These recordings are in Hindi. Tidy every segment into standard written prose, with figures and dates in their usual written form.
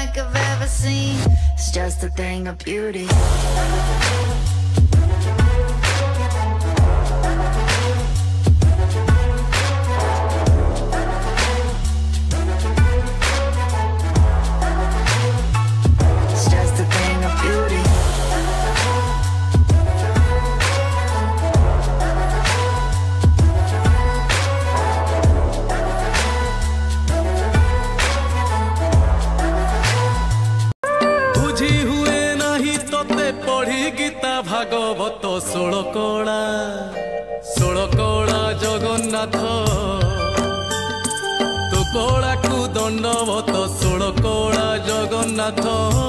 like I've ever seen. It's just a thing of beauty. It's just a thing of beauty. पढ़ी गीता भागवत षोल कला जगन्नाथ तू कला कु दंडवत षोल कला जगन्नाथ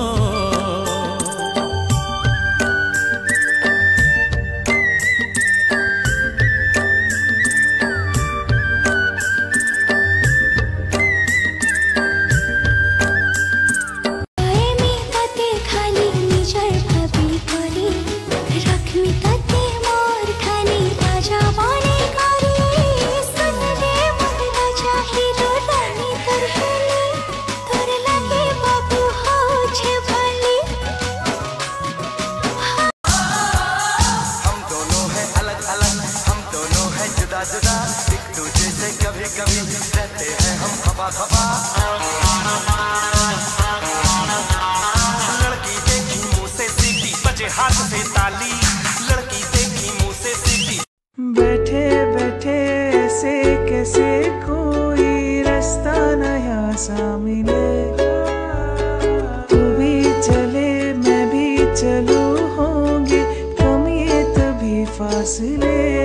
कभी रहते हैं हम खबा खबा। लड़की देखी मुँह से सीटी बजे हाथ से ताली, लड़की देखी मुँह से सीटी। बैठे बैठे ऐसे कैसे कोई रास्ता नया सा मिले, तू भी चले मैं भी चलूं होंगे कम ये तभी फासले।